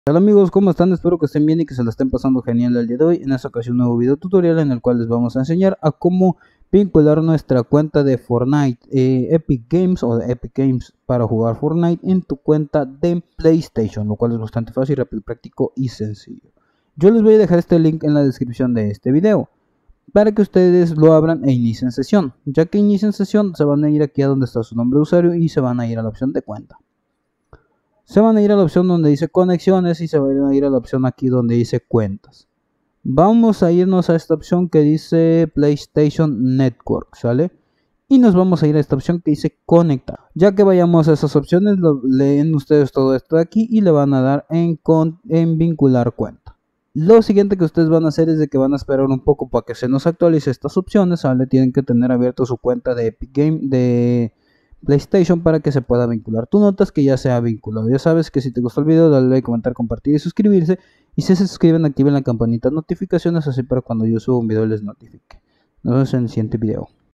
Hola amigos, ¿cómo están? Espero que estén bien y que se la estén pasando genial el día de hoy. En esta ocasión un nuevo video tutorial en el cual les vamos a enseñar a cómo vincular nuestra cuenta de Fortnite Epic Games o de Epic Games para jugar Fortnite en tu cuenta de PlayStation, lo cual es bastante fácil, rápido, práctico y sencillo. Yo les voy a dejar este link en la descripción de este video para que ustedes lo abran e inicien sesión. Ya que inicien sesión, se van a ir aquí a donde está su nombre de usuario y se van a ir a la opción de cuenta. Se van a ir a la opción donde dice conexiones y se van a ir a la opción aquí donde dice cuentas. Vamos a irnos a esta opción que dice PlayStation Network, ¿sale? Y nos vamos a ir a esta opción que dice conectar. Ya que vayamos a esas opciones, leen ustedes todo esto de aquí y le van a dar en vincular cuenta. Lo siguiente que ustedes van a hacer es de que van a esperar un poco para que se nos actualice estas opciones, ¿sale? Tienen que tener abierto su cuenta de Epic Game de PlayStation para que se pueda vincular. Tú notas que ya se ha vinculado. Ya sabes que si te gustó el video, dale like, comentar, compartir y suscribirse. Y si se suscriben, activen la campanita de notificaciones así para cuando yo suba un video les notifique. Nos vemos en el siguiente video.